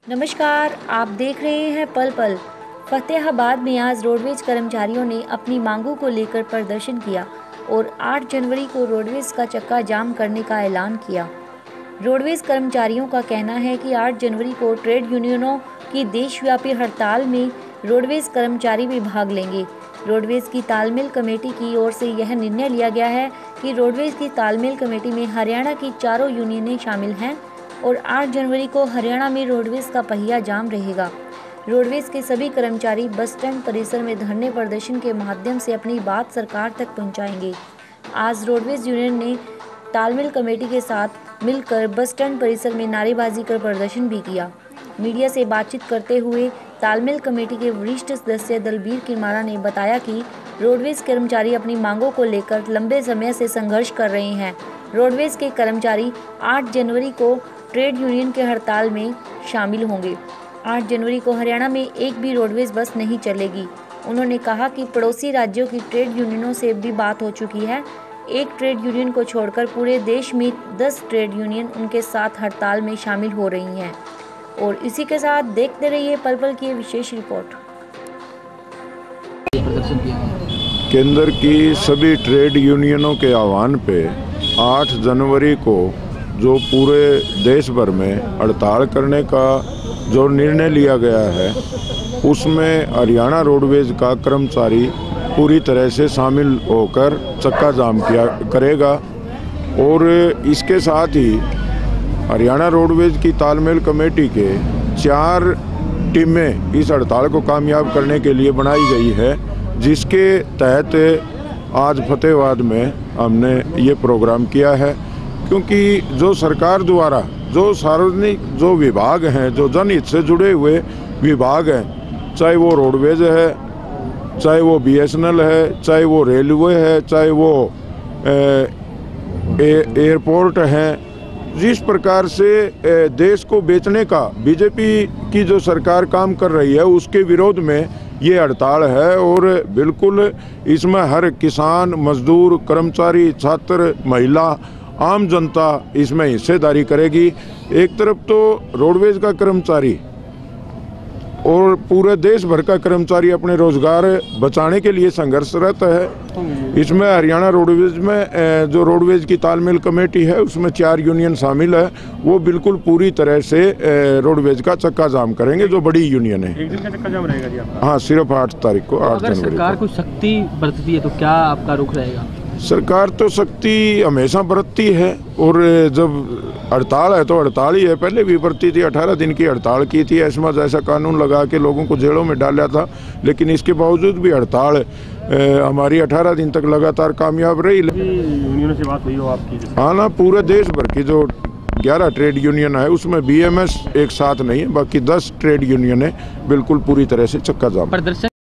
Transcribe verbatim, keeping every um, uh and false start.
नमस्कार, आप देख रहे हैं पल पल। फतेहाबाद में आज रोडवेज कर्मचारियों ने अपनी मांगों को लेकर प्रदर्शन किया और आठ जनवरी को रोडवेज का चक्का जाम करने का ऐलान किया। रोडवेज कर्मचारियों का कहना है कि आठ जनवरी को ट्रेड यूनियनों की देशव्यापी हड़ताल में रोडवेज कर्मचारी भी भाग लेंगे। रोडवेज की तालमेल कमेटी की ओर से यह निर्णय लिया गया है कि रोडवेज की तालमेल कमेटी में हरियाणा की चारों यूनियनें शामिल हैं और आठ जनवरी को हरियाणा में रोडवेज का पहिया जाम रहेगा। रोडवेज के सभी कर्मचारी बस स्टैंड परिसर में धरने प्रदर्शन के माध्यम से अपनी बात सरकार तक पहुंचाएंगे। आज रोडवेज यूनियन ने तालमेल कमेटी के साथ मिलकर बस स्टैंड परिसर में नारेबाजी कर प्रदर्शन भी किया। मीडिया से बातचीत करते हुए तालमेल कमेटी के वरिष्ठ सदस्य दलबीर किरमारा ने बताया कि रोडवेज कर्मचारी अपनी मांगों को लेकर लंबे समय से संघर्ष कर रहे हैं। रोडवेज के कर्मचारी आठ जनवरी को ट्रेड यूनियन के हड़ताल में शामिल होंगे। आठ जनवरी को हरियाणा में एक भी रोडवेज बस नहीं चलेगी। उन्होंने कहा कि पड़ोसी राज्यों की ट्रेड यूनियनों से भी बात हो चुकी है। एक ट्रेड यूनियन को छोड़कर पूरे देश में दस ट्रेड यूनियन उनके साथ हड़ताल में शामिल हो रही हैं। और इसी के साथ देखते रहिए पल पल की विशेष रिपोर्ट। केंद्र की सभी ट्रेड यूनियनों के आह्वान पे आठ जनवरी को जो पूरे देश भर में हड़ताल करने का जो निर्णय लिया गया है, उसमें हरियाणा रोडवेज का कर्मचारी पूरी तरह से शामिल होकर चक्का जाम किया करेगा। और इसके साथ ही हरियाणा रोडवेज की तालमेल कमेटी के चार टीमें इस हड़ताल को कामयाब करने के लिए बनाई गई है, जिसके तहत आज फतेहाबाद में हमने ये प्रोग्राम किया है। क्योंकि जो सरकार द्वारा जो सार्वजनिक जो विभाग हैं, जो जनहित से जुड़े हुए विभाग हैं, चाहे वो रोडवेज है, चाहे वो बीएसएनएल है, चाहे वो रेलवे है, चाहे वो एयरपोर्ट है, जिस प्रकार से देश को बेचने का बीजेपी की जो सरकार काम कर रही है, उसके विरोध में ये हड़ताल है। और बिल्कुल इसमें हर किसान, मजदूर, कर्मचारी, छात्र, महिला, आम जनता इसमें हिस्सेदारी करेगी। एक तरफ तो रोडवेज का कर्मचारी और पूरे देश भर का कर्मचारी अपने रोजगार बचाने के लिए संघर्षरत है। इसमें हरियाणा रोडवेज में जो रोडवेज की तालमेल कमेटी है, उसमें चार यूनियन शामिल है। वो बिल्कुल पूरी तरह से रोडवेज का चक्का जाम करेंगे, जो बड़ी यूनियन है। एक दिन का चक्का जाम रहेगा जी आपका? हाँ, सिर्फ आठ तारीख को, आठ जनवरी को। सरकार कुछ सख्ती बरतती है तो क्या आपका रुख रहेगा? सरकार तो सख्ती हमेशा बरतती है, और जब हड़ताल है तो हड़ताल ही है। पहले भी बरती थी, अठारह दिन की हड़ताल की थी, ऐसा जैसा कानून लगा के लोगों को जेलों में डाला था। लेकिन इसके बावजूद भी हड़ताल हमारी अठारह दिन तक लगातार कामयाब रही। यूनियन से बात हुई हो आपकी? हाँ ना, पूरे देश भर की जो ग्यारह ट्रेड यूनियन है, उसमें बीएमएस एक साथ नहीं है, बाकी दस ट्रेड यूनियन है बिल्कुल पूरी तरह से चक्का जाम।